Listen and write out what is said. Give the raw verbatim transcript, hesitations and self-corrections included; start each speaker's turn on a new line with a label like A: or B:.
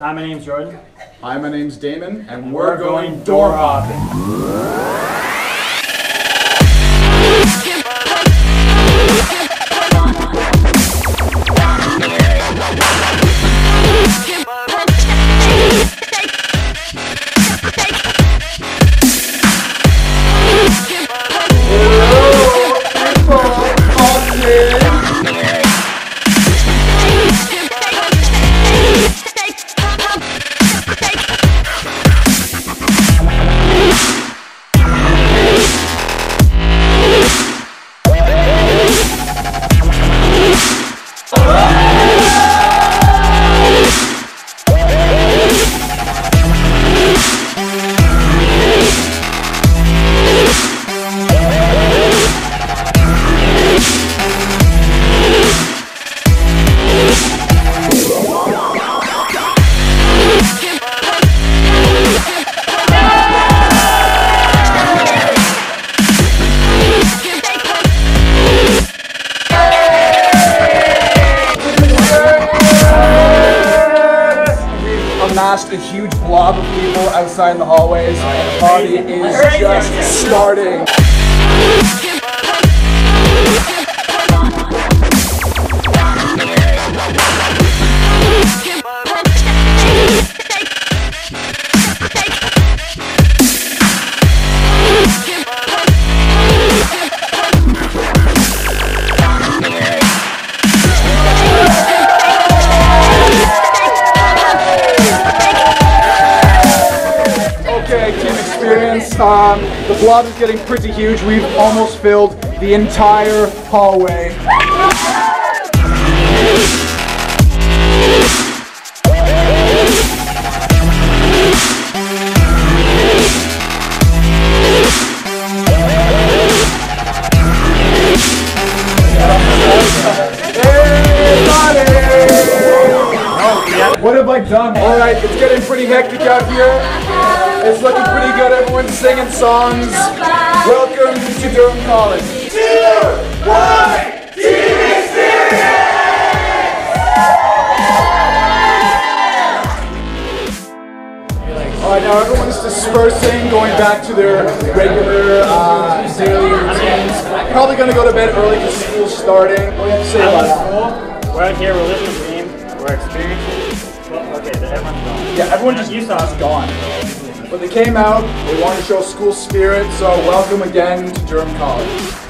A: Hi, my name's Jordan.
B: Hi, my name's Damon, and
A: we're,
B: we're,
A: going,
B: going
A: door
B: door
A: hopping.
B: Amassed a huge blob of people outside in the hallways, and the party is just starting. Team experience. Um, the blob is getting pretty huge. We've almost filled the entire hallway. What have I done? Alright, it's getting pretty hectic out here. It's looking pretty good. Everyone's singing songs. Welcome to Durham College. Two, one, team experience! Alright, now everyone's dispersing, going back to their regular uh, daily routines. Probably going to go to bed early because school's starting. Say
A: what? We're out here, we're living the dream, we're experiencing. Well, okay, everyone's gone.
B: Yeah, everyone just
A: you saw us
B: gone. But they came out, they wanted to show school spirit, so welcome again to Durham College.